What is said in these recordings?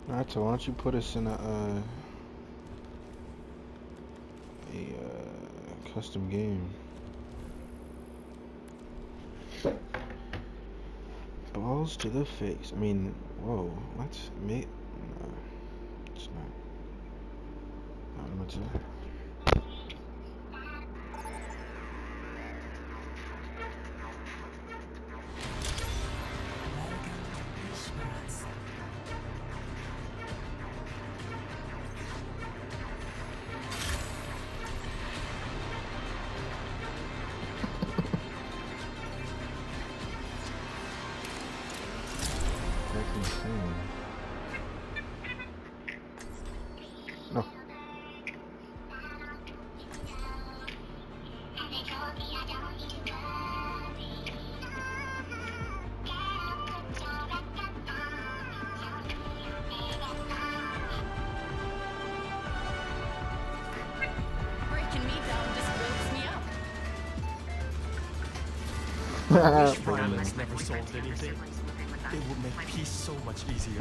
Alright, so why don't you put us in a custom game? Balls to the face. I mean, whoa, what? No, it's not. Not much. That's insane. No. Breaking me down just builds me up. Wish violence never solved anything. It would make peace so much easier.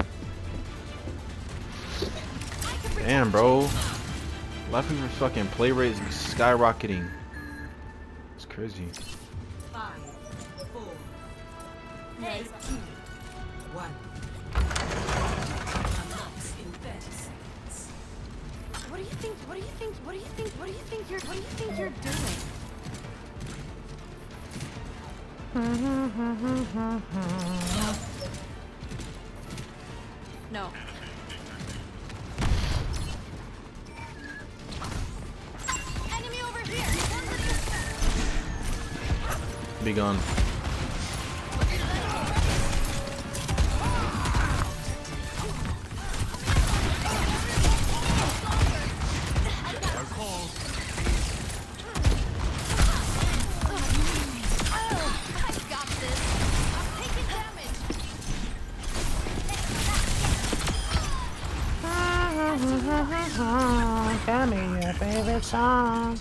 Damn, bro. A lot of people's fucking play rates skyrocketing. It's crazy. 5, 4, 3, 2, 1. Unlocks in 30 seconds. What do you think? What do you think? What do you think? What do you think you're doing? No. Enemy over here. Be gone. Tell me your favorite song.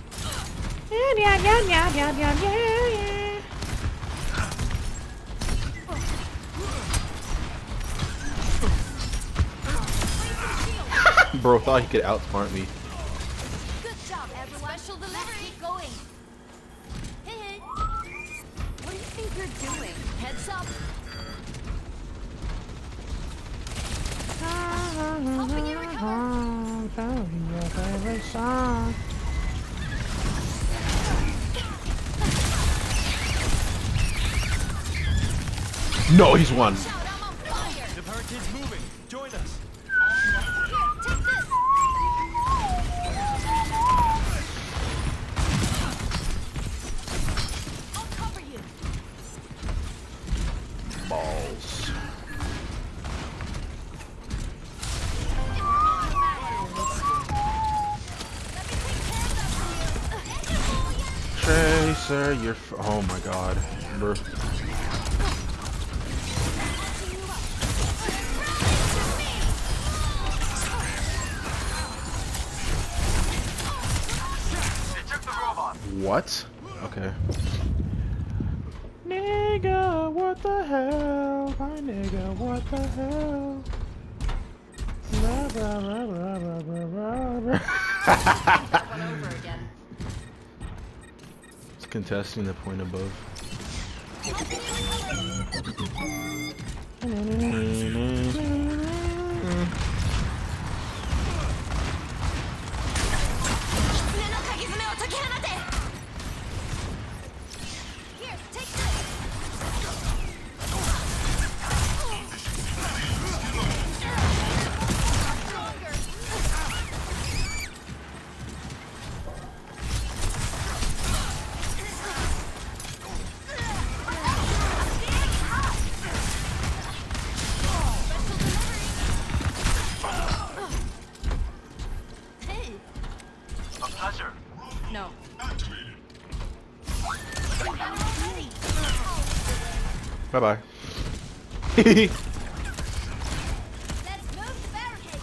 Yeah. Bro thought he could outsmart me. Good job, everyone. Special delivery. Keep going. Hey. What do you think you're doing? Heads up. Helping you recover. Tell me your favorite song. No, he's won. Shout, I'm on fire. The hurricane's moving. Join us. Here, take this. I'll cover you. Balls. Tracer, you're oh my god, bro. What? Okay. Nigga, what the hell? My nigga, what the hell? Blah, blah, blah, blah, blah, blah, blah. That one over again. It's contesting the point above. Here, take this. Hey. A pleasure. No. Bye bye. Let's move the barricade.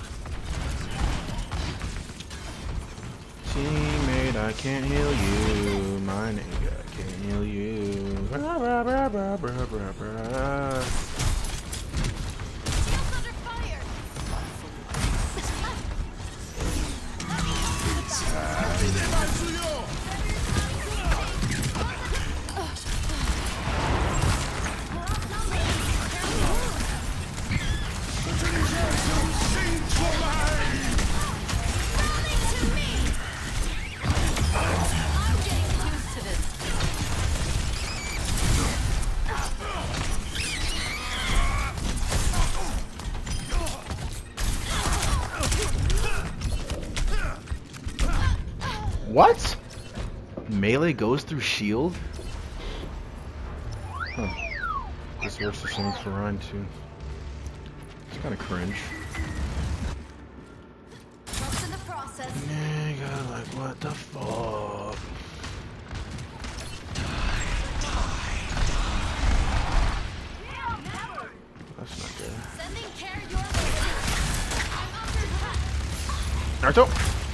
Teammate, I can't heal you. My nigga, I can't heal you. Blah, blah, blah, blah, blah, blah, blah. Shields under fire. What? Melee goes through shield? Huh. This works the same for Ryan too. It's kind of cringe. Trust in the process. Nigga, like what the fuck? That's not good. Sending care your way. I'm under attack. Naruto!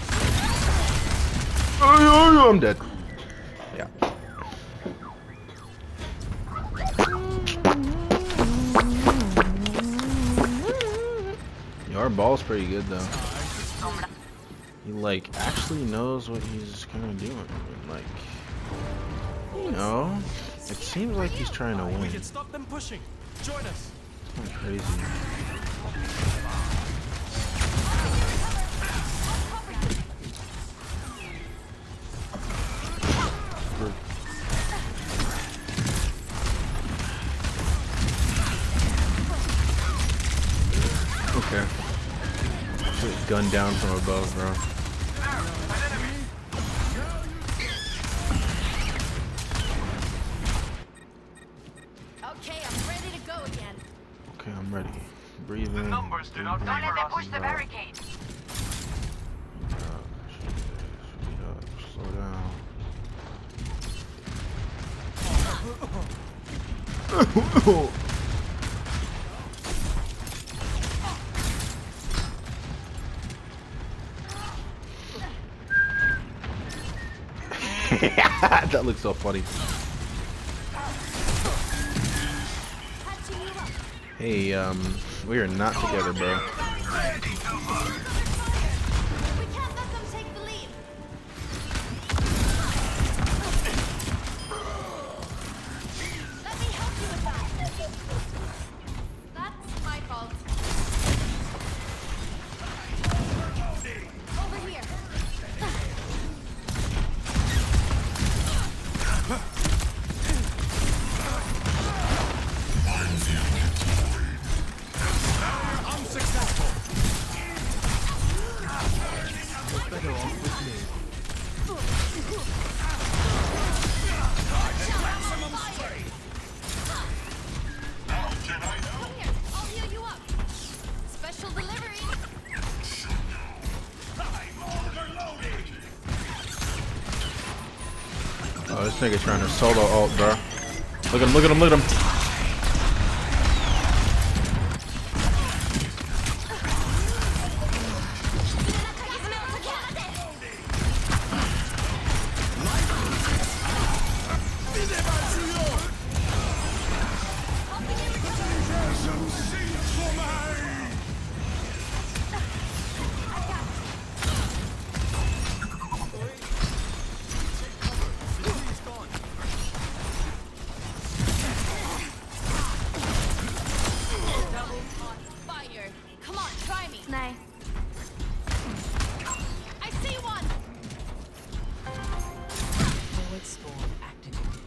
Oh, I'm dead. Yeah. Yo, our ball's pretty good though. He like actually knows what he's kind of doing. Like, you know, it seems like he's trying to win. We can stop them pushing. Join us. It's kind of crazy. Okay. Just gunned down from above, bro. Okay, I'm ready to go again. Okay, I'm ready. Breathe in. Numbers do not Don't let them push the barricade. Speed up, slow down. That looks so funny. Patching you up. Hey, we are not together, bro. We can't let them take the lead. Let me help you with that. That's my fault. Over here. I'm successful. You're better off with me. Come here. I'll heal you up. Special delivery. Oh, this nigga trying to solo ult, bro. Look at him, look at him, look at him. Fire. Come on, try me. Nice. I see one. Forward spawn activated.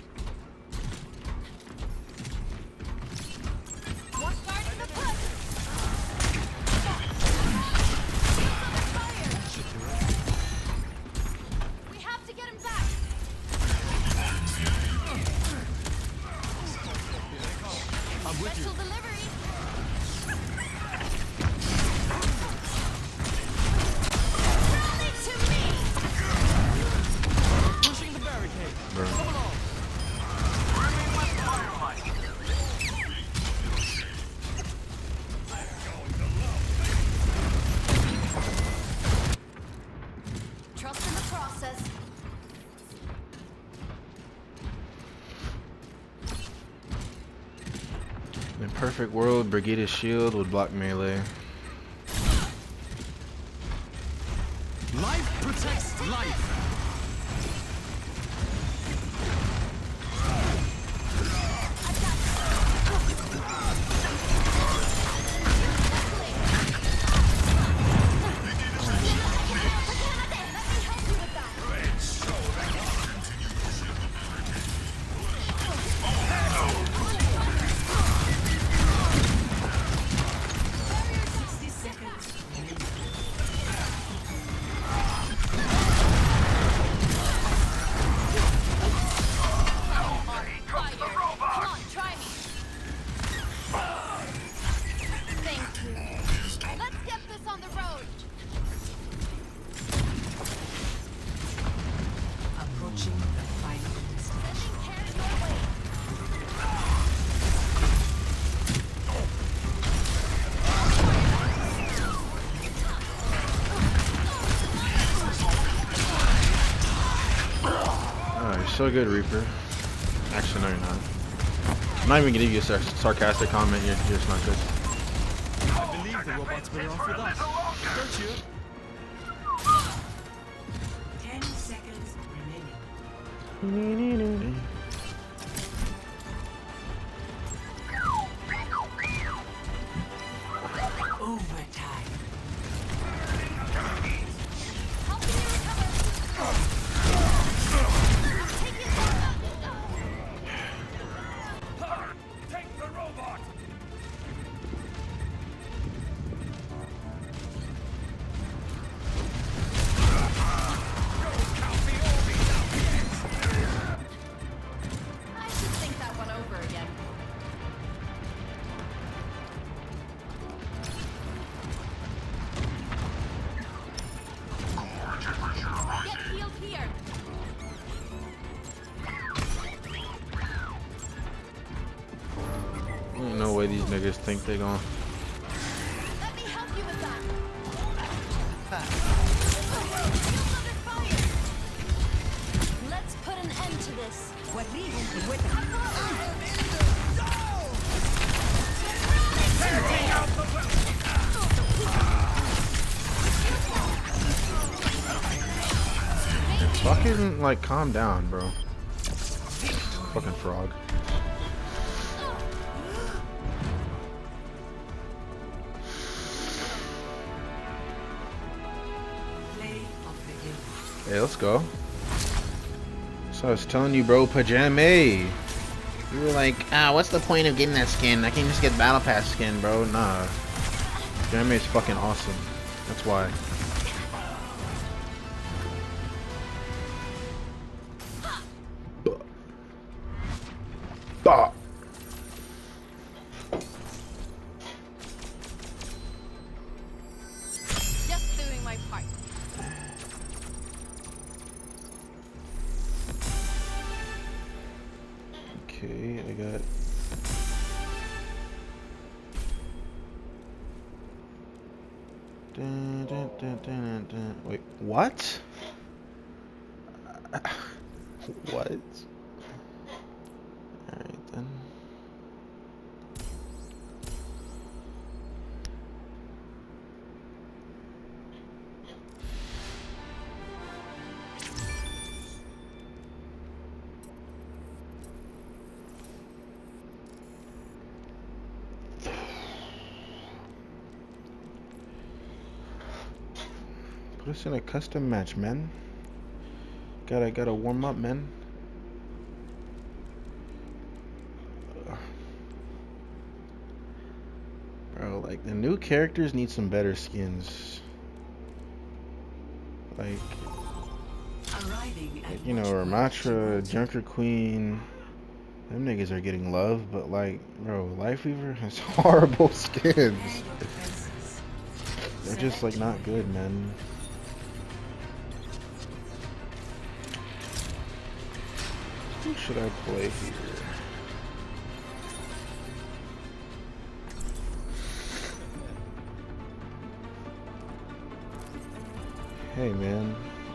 One guard in the push. Fire. We have to get him back. I'm with you. Special delivery. Rally to me. Pushing the barricade. Bro. Come along. Trust in the process. In a perfect world, Brigida's shield would block melee. Life protects life. so good, Reaper. Actually, no, you're not. I'm not even gonna give you a sarcastic comment. You're just not good. I believe the robot's better off with us, don't you? 10 seconds remaining. Overtime. Take the robot! I should think that one over again. Get healed here. Ain't no way these niggas think they gon' Let me help you with that. Let's put an end to this. fucking like calm down, bro. Fucking frog. Hey, let's go. So I was telling you, bro, Pajama. You were like, what's the point of getting that skin? I can just get Battle Pass skin, bro. Nah. Pajama is fucking awesome. That's why. Just doing my part. Okay, I got... Dun, dun, dun, dun, dun. Wait, what? What? Alright then. Put us in a custom match, man. Gotta warm up, man. Bro, like the new characters need some better skins. Like, you know, Ramatra, Junker Queen. Them niggas are getting love, but like, bro, Lifeweaver has horrible skins. They're just like not good, man. Who should I play here? Hey, man.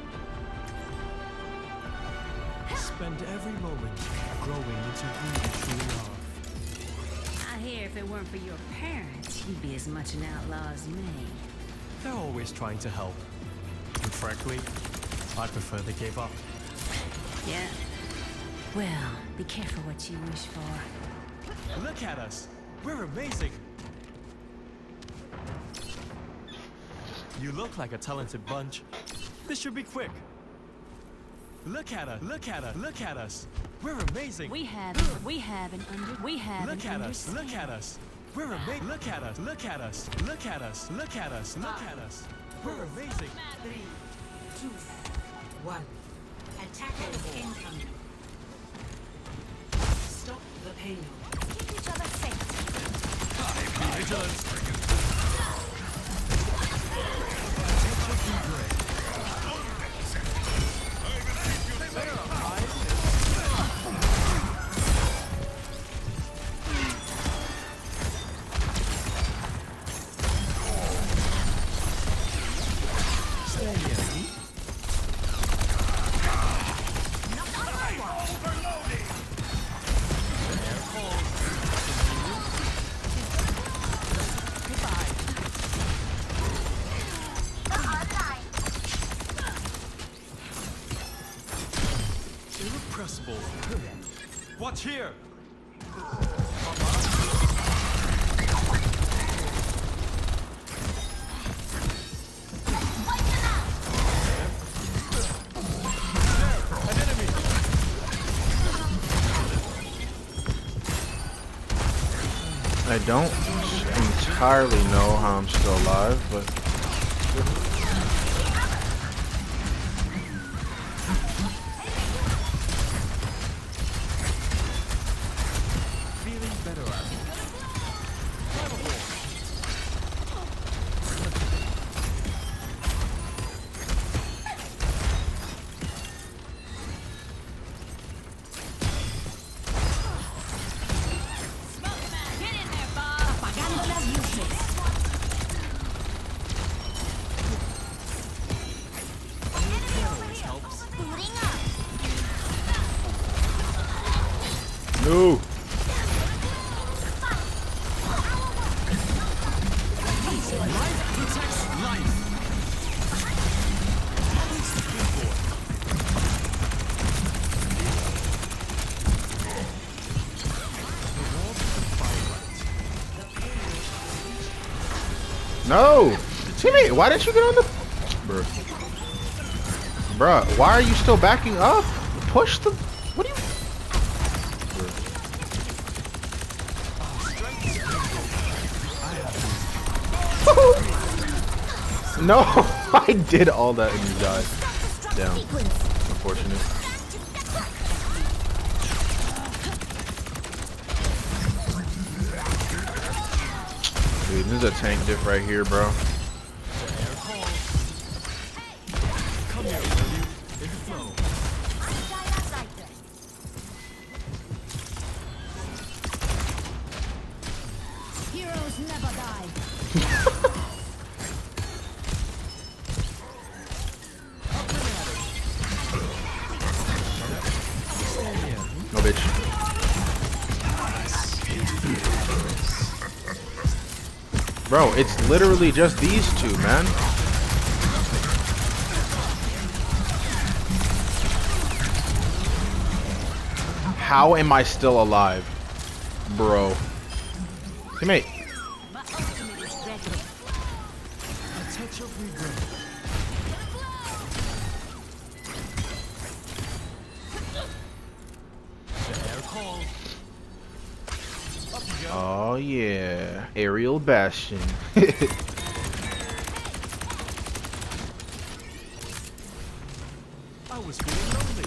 Spend every moment growing into who you truly are. I hear if it weren't for your parents, you'd be as much an outlaw as me. They're always trying to help. And frankly, I prefer they gave up. Yeah? Well, be careful what you wish for. Look at us! We're amazing! You look like a talented bunch. This should be quick. Look at us! Look at us! Look at us! We're amazing! We have an Look at us! Look at us! We're amazing! Look at us! Look at us! Look at us! Look at us! Look at us! We're amazing! 3, 2, 1. Attackers incoming. Stop the payload. Keep each other safe. Be vigilant! unstoppable. Watch here. An enemy. I don't entirely know how I'm still alive, but Feeling better at it. Get in there, Bob. Apagando las luces. Enemy over here. Booting up. no. Life protects life. No! Teammate, why didn't you get on the... Bruh, why are you still backing up? Push the... What do you... No! I did all that and you died. Damn. Unfortunate. Dude, this is a tank diff right here, bro. Come here, will you? In the flow. Heroes never die. No, bitch. Bro, it's literally just these two, man. How am I still alive? Bro. Teammate. My ultimate is ready. A touch of regret. The air call. Up you go. Oh yeah. Aerial Bastion. I was feeling lonely.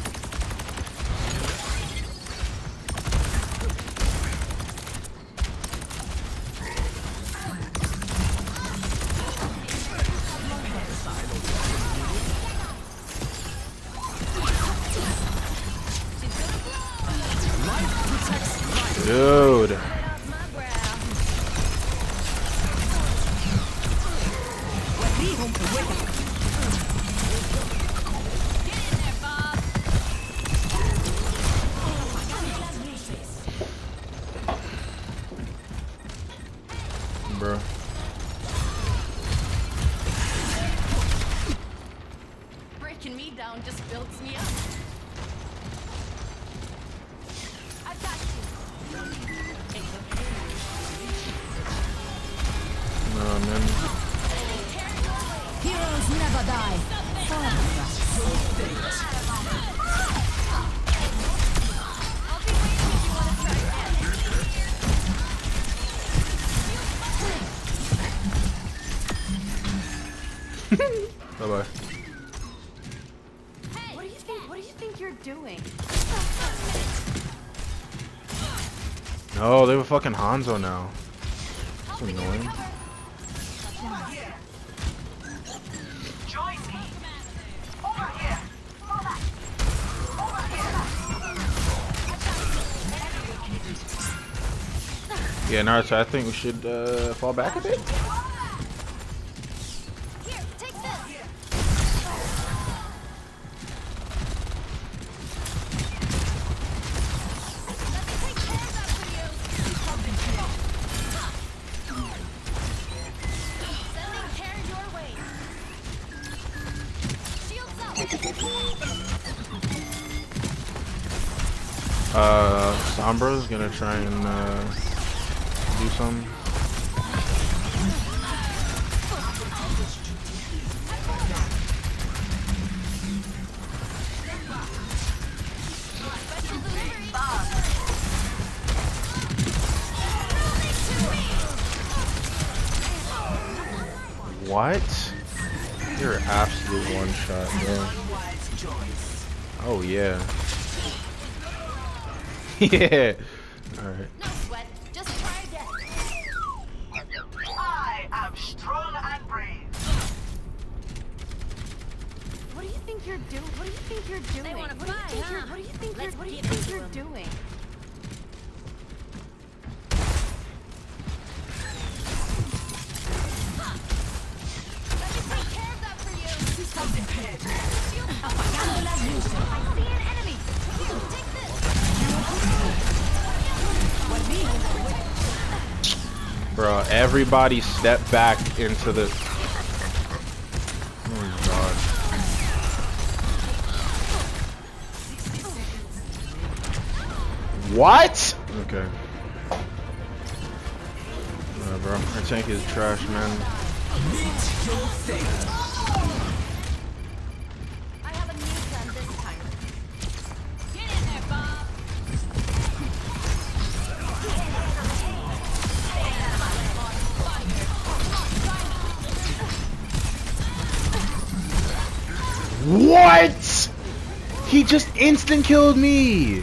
Dude. My brow. Get in there, Bob. Bro. Breaking me down just builds me up. I got you. No, man. Heroes never die. I'll be waiting if you want to try again. Bye-bye. Hey, what do you think you're doing? No, they have a fucking Hanzo now. That's annoying. Yeah, Naruto, I think we should fall back a bit. Here, take this. Let me take care of that for you. Sending care your way. Shields up. Sombra's gonna try and do something. What? You're an absolute one shot, bro. Oh yeah. Yeah. Alright. No sweat. Just try again. I am strong and brave. What do you think you're doing? What do you think you're doing? They want to fight, huh? What do you think you're doing? Let me take care of that for you. Apagando las luces. I see an enemy. Here, take this. Bro, everybody step back into the... Oh my god. What? Okay. Nah, bro. Our tank is trash, man. I have a new plan this time. Get in there, Bob. What? He just instant killed me.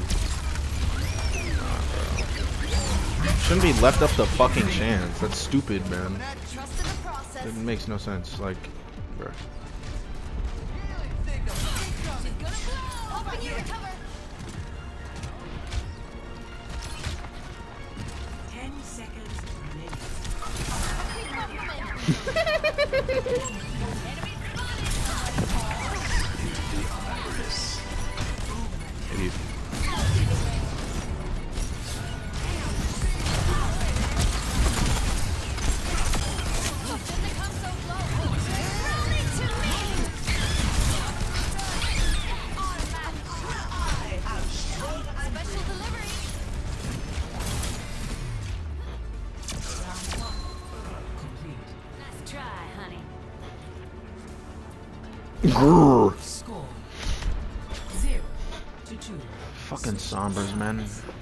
Shouldn't be left up to fucking chance. That's stupid, man. Trust in the process. It makes no sense. Like, bro. She's gonna blow. Hoping you recover. 10 seconds remaining. Idiot. Special delivery. Nice try, honey. Grrr. Score 0-2. Fucking Sombras, man.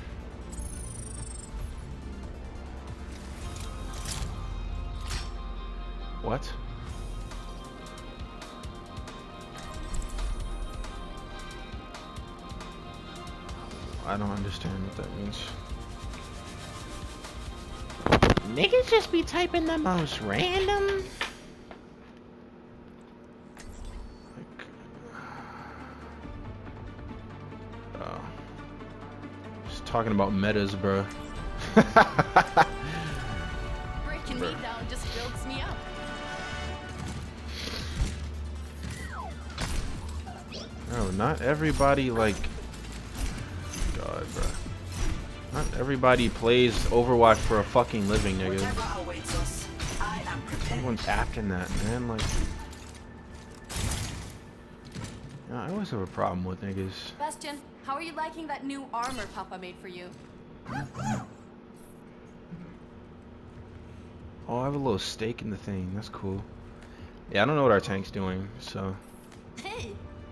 What? I don't understand what that means. Niggas just be typing the most random. Like, just talking about metas, bro. Breaking me down just builds me up. No, not everybody like. God, bro. Not everybody plays Overwatch for a fucking living, nigga. Whatever awaits us, I am prepared. Everyone's acting that, man. Like, yeah, I always have a problem with niggas. Bastion, how are you liking that new armor Papa made for you? Oh, I have a little stake in the thing. That's cool. Yeah, I don't know what our tank's doing, so. Hey.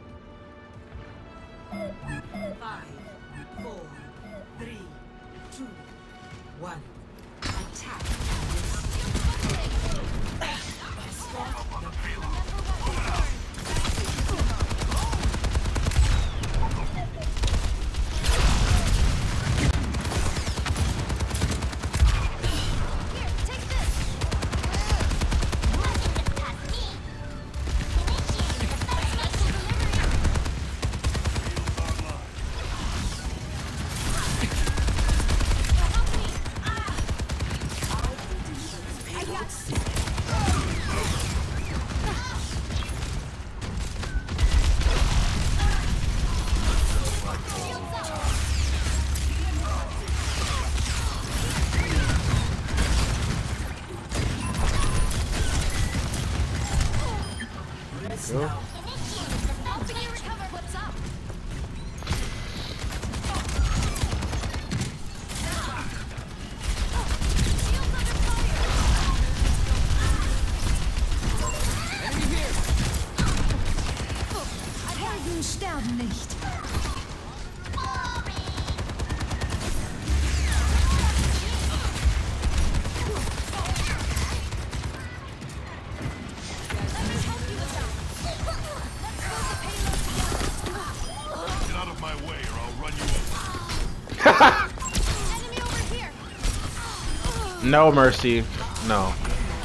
5, 4, 3, 2, 1. Attack. Escort the Here, take this. Go. Helping you recover. What's up? Helden sterben nicht. Get out of my way or I'll run you over. Enemy over here. No mercy. No.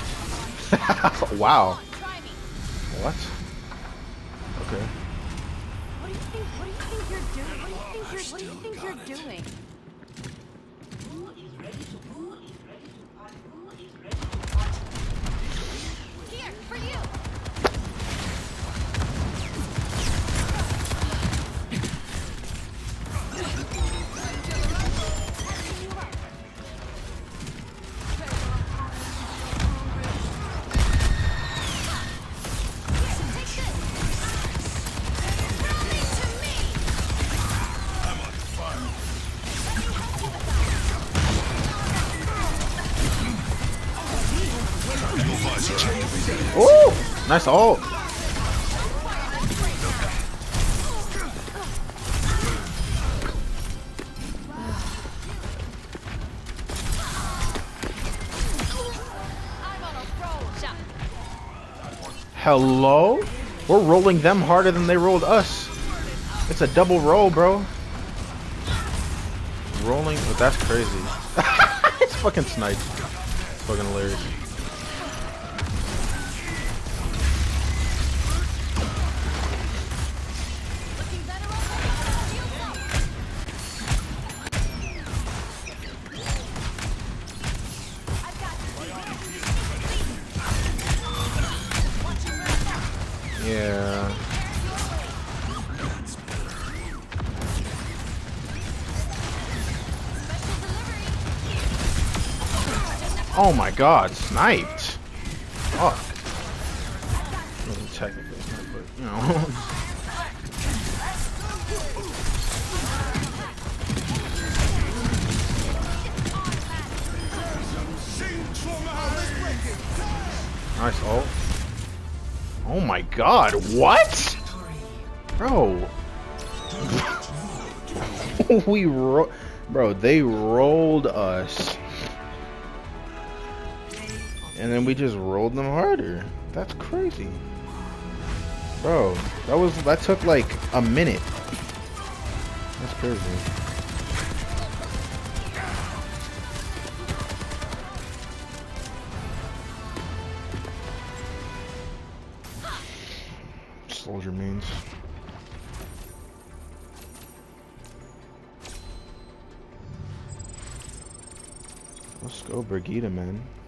Wow. Try me. What? Okay. What do you think you're doing? What do you think you're doing? Here, for you. Ooh! Nice ult. I'm on a roll. Shot. Hello? We're rolling them harder than they rolled us. It's a double roll, bro. Rolling, but that's crazy. It's fucking sniped. It's fucking hilarious. Looking better already. Shields up. I've got Yeah. Oh my god, sniped. Fuck. Well, technically, it's not, but, you know. Nice ult. Oh my god, what? Bro. Bro, they rolled us. And then we just rolled them harder. That's crazy. Bro, that took like a minute. That's crazy. Soldier means. Let's go, Brigitte, man.